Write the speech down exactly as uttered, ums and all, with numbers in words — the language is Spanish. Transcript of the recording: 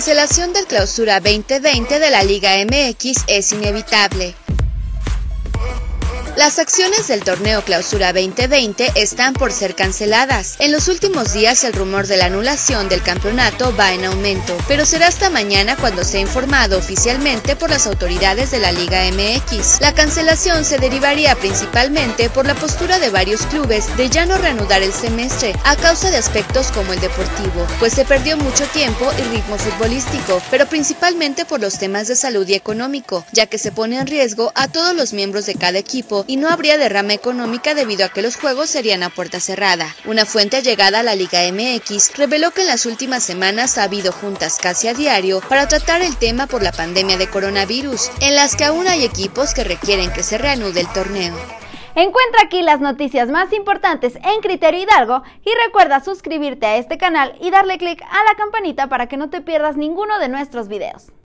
cancelación del Clausura veinte veinte de la Liga M X es inevitable. Las acciones del torneo Clausura veinte veinte están por ser canceladas. En los últimos días el rumor de la anulación del campeonato va en aumento, pero será hasta mañana cuando sea informado oficialmente por las autoridades de la Liga M X. La cancelación se derivaría principalmente por la postura de varios clubes de ya no reanudar el semestre a causa de aspectos como el deportivo, pues se perdió mucho tiempo y ritmo futbolístico, pero principalmente por los temas de salud y económico, ya que se pone en riesgo a todos los miembros de cada equipo y no habría derrama económica debido a que los juegos serían a puerta cerrada. Una fuente allegada a la Liga M X reveló que en las últimas semanas ha habido juntas casi a diario para tratar el tema por la pandemia de coronavirus, en las que aún hay equipos que requieren que se reanude el torneo. Encuentra aquí las noticias más importantes en Criterio Hidalgo y recuerda suscribirte a este canal y darle clic a la campanita para que no te pierdas ninguno de nuestros videos.